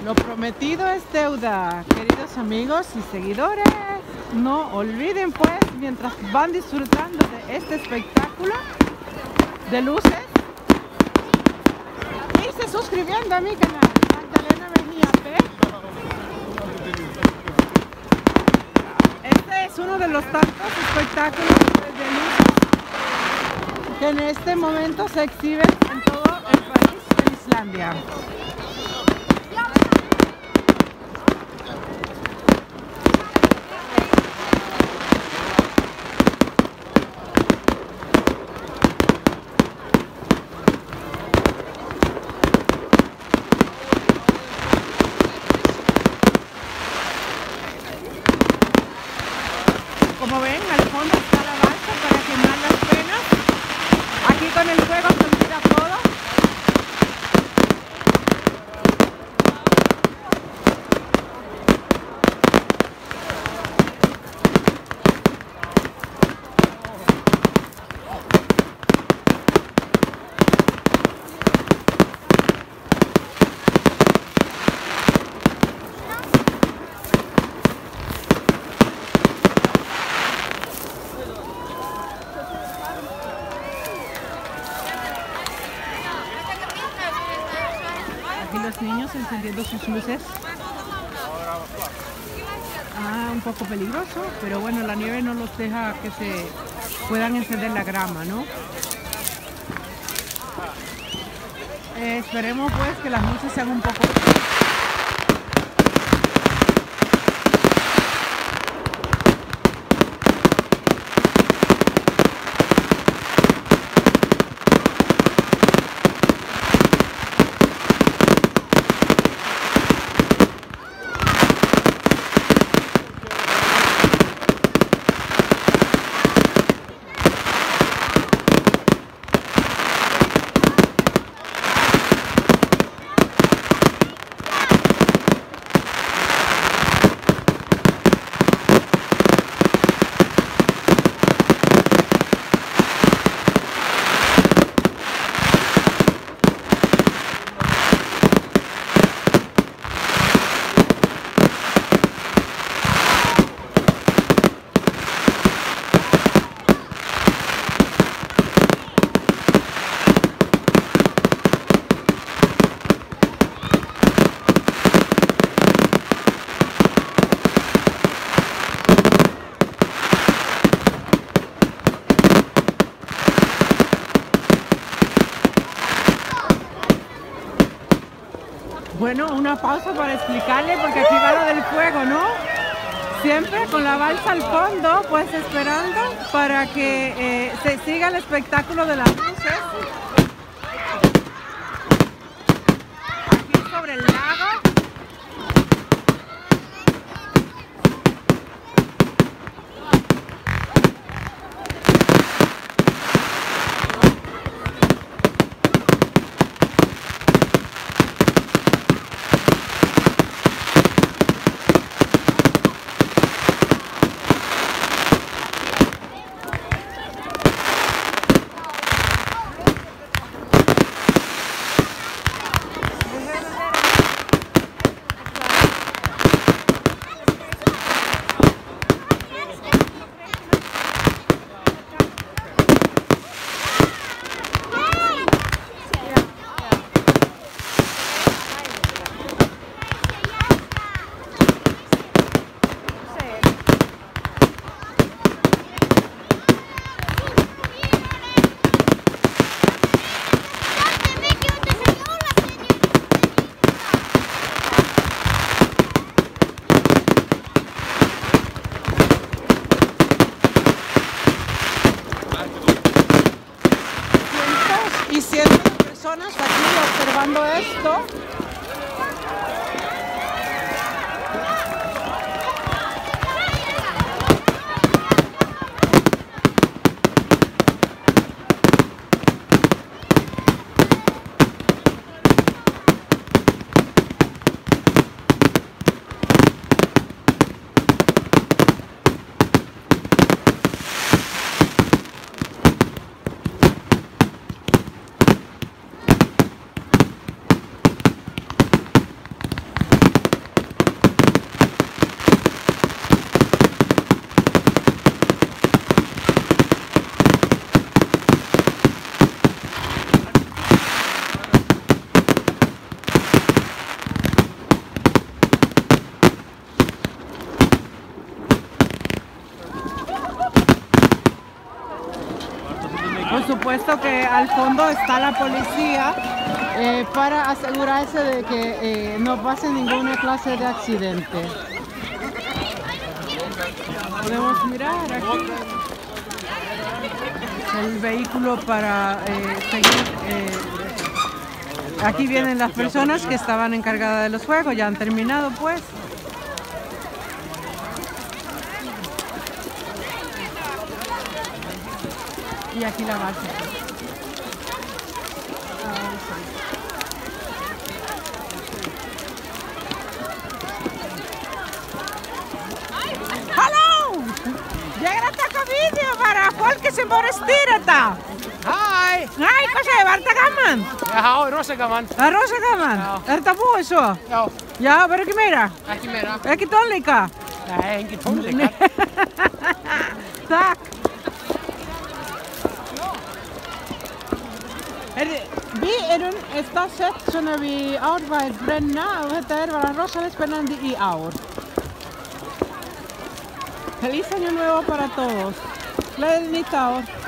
Lo prometido es deuda, queridos amigos y seguidores. No olviden pues, mientras van disfrutando de este espectáculo de luces, irse suscribiendo a mi canal, Magdalena Mejía P. Este es uno de los tantos espectáculos de luces que en este momento se exhiben en todo el país de Islandia. Como ven, al fondo está la balsa para quemar las penas. Aquí con el fuego se olvida todo. Aquí los niños encendiendo sus luces. Un poco peligroso, pero bueno, la nieve no los deja que se puedan encender la grama, ¿no? Esperemos pues que las luces sean un poco... Bueno, una pausa para explicarle, porque aquí va lo del fuego, ¿no? Siempre con la balsa al fondo, pues esperando para que se siga el espectáculo de las luces. Aquí sobre el lago. Y cientos de personas aquí observando esto. supuesto que al fondo está la policía para asegurarse de que no pase ninguna clase de accidente. Podemos mirar aquí el vehículo para seguir. Aquí vienen las personas que estaban encargadas de los juegos, ya han terminado pues. Y aquí la base. Hallo! Jag tackar video bara folk som bara stirrar. Hei! Hei, hva skjer? Var det gammel? Jaha, rosa gammel. Ja, rosa gammel? Ja. Er det på så? Ja, Ja, var det ikke mer? ikke mer da. Er ikke tonlika? Nei, ikke tonlika. Takk. Vi está sett så när vi arbetar bränna och det var rosaligt spännande i år. Feliz año nuevo para todos. Feliz år.